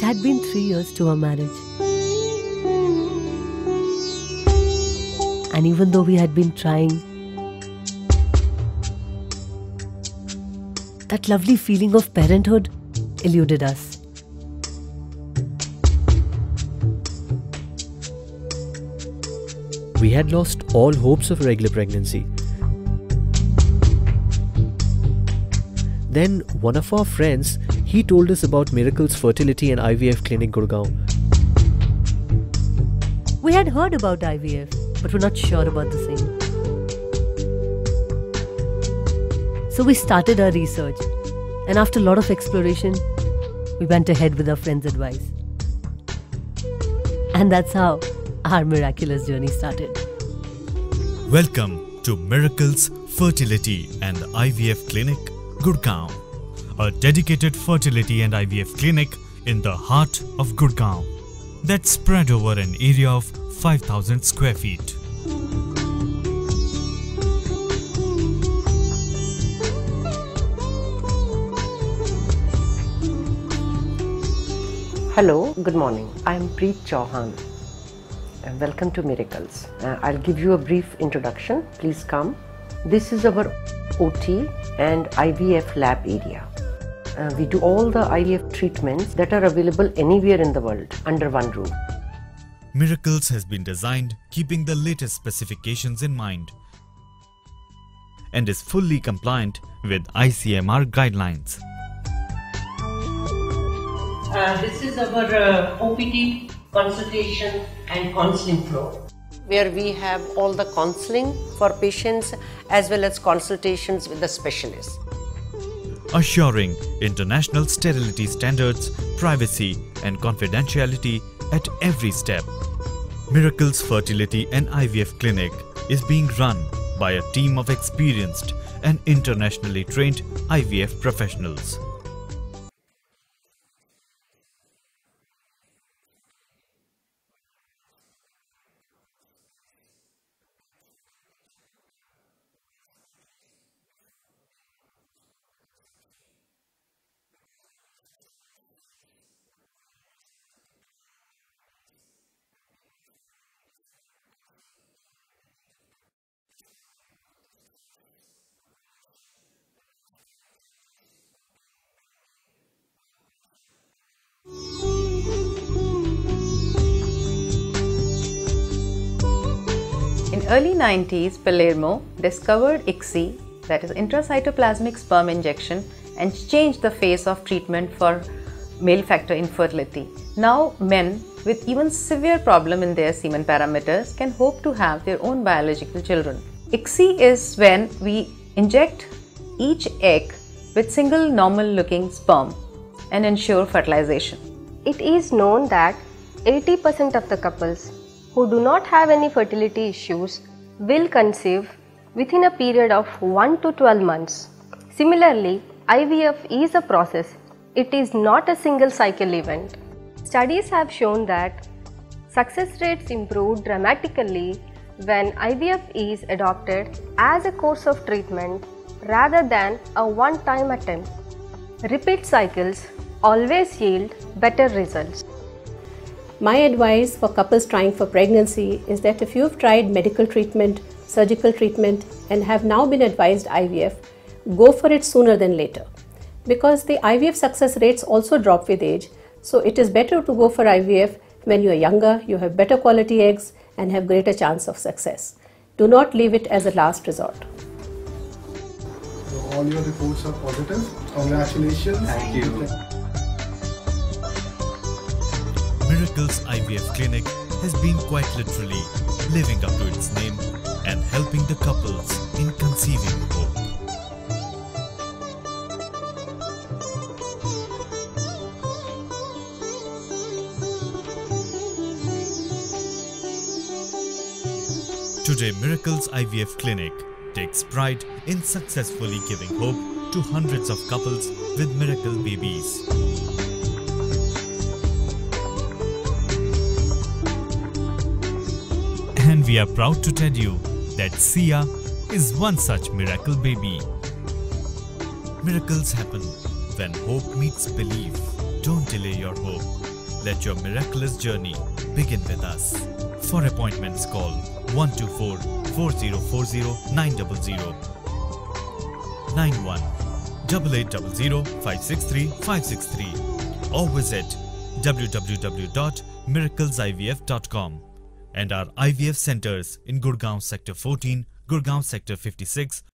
had been 3 years to our marriage. And even though we had been trying, that lovely feeling of parenthood eluded us. We had lost all hopes of regular pregnancy. Then one of our friends, he told us about Miracles Fertility and IVF Clinic Gurgaon. We had heard about IVF, but were not sure about the same. So we started our research, and after a lot of exploration, we went ahead with our friend's advice. And that's how our miraculous journey started. Welcome to Miracles Fertility and IVF Clinic Gurgaon, a dedicated fertility and IVF clinic in the heart of Gurgaon that's spread over an area of 5,000 square feet. Hello, good morning. I am Preet Chauhan and welcome to Miracles. I'll give you a brief introduction. Please come. This is our OT and IVF lab area. We do all the IVF treatments that are available anywhere in the world under one roof. Miracles has been designed keeping the latest specifications in mind and is fully compliant with ICMR guidelines. This is our OPD consultation and counseling floor, where we have all the counseling for patients as well as consultations with the specialists. Assuring international sterility standards, privacy and confidentiality at every step. Miracles Fertility and IVF Clinic is being run by a team of experienced and internationally trained IVF professionals. In early 90s, Palermo discovered ICSI, that is intracytoplasmic sperm injection, and changed the face of treatment for male factor infertility. Now men with even severe problem in their semen parameters can hope to have their own biological children. ICSI is when we inject each egg with single normal looking sperm and ensure fertilization. It is known that 80% of the couples who do not have any fertility issues will conceive within a period of 1 to 12 months. Similarly, IVF is a process. It is not a single cycle event. Studies have shown that success rates improve dramatically when IVF is adopted as a course of treatment rather than a one-time attempt. Repeat cycles always yield better results. My advice for couples trying for pregnancy is that if you've tried medical treatment, surgical treatment and have now been advised IVF, go for it sooner than later. Because the IVF success rates also drop with age, so it is better to go for IVF when you are younger, you have better quality eggs and have greater chance of success. Do not leave it as a last resort. So all your reports are positive. Congratulations. Thank you. Miracles IVF Clinic has been quite literally living up to its name and helping the couples in conceiving hope. Today, Miracles IVF Clinic takes pride in successfully giving hope to hundreds of couples with miracle babies. And we are proud to tell you that Sia is one such miracle baby. Miracles happen when hope meets belief. Don't delay your hope. Let your miraculous journey begin with us. For appointments, call 124 4040 900 91 8800 563 563 or visit www.miraclesivf.com and our IVF centers in Gurgaon Sector 14, Gurgaon Sector 56,